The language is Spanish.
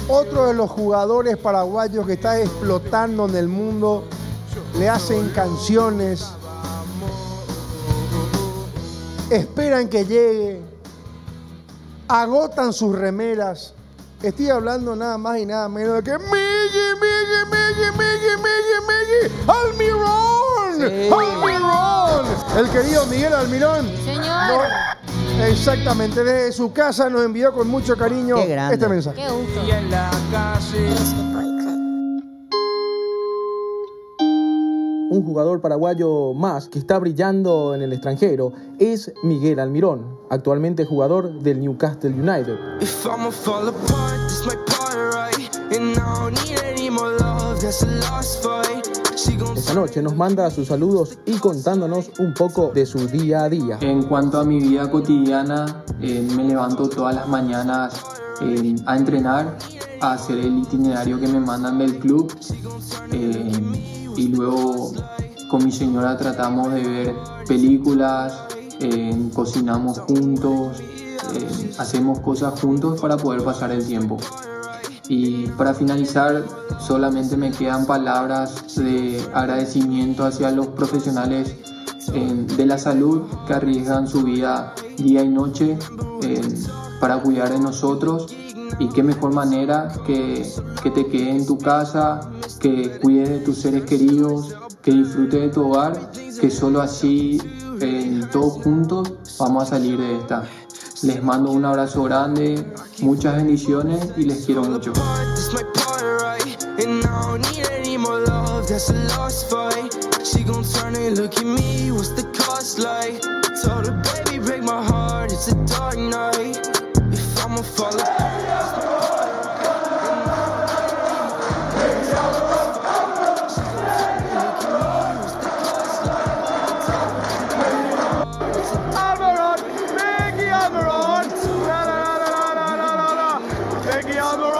Otro de los jugadores paraguayos que está explotando en el mundo, le hacen canciones, esperan que llegue, agotan sus remeras. Estoy hablando nada más y nada menos de que Miggy, Almirón, sí. Almirón, el querido Miguel Almirón. Señor. Exactamente, desde su casa nos envió con mucho cariño este mensaje. Qué gusto. Y en la calle. Un jugador paraguayo más que está brillando en el extranjero es Miguel Almirón, actualmente jugador del Newcastle United. Esta noche nos manda sus saludos y contándonos un poco de su día a día. En cuanto a mi vida cotidiana, me levanto todas las mañanas a entrenar, a hacer el itinerario que me mandan del club y luego con mi señora tratamos de ver películas, cocinamos juntos, hacemos cosas juntos para poder pasar el tiempo. Y para finalizar, solamente me quedan palabras de agradecimiento hacia los profesionales de la salud que arriesgan su vida día y noche para cuidar de nosotros. Y qué mejor manera que te quedes en tu casa, que cuides de tus seres queridos, que disfrutes de tu hogar, que solo así, todos juntos, vamos a salir de esta. Les mando un abrazo grande, muchas bendiciones y les quiero mucho. Almirón, Miggy Almirón.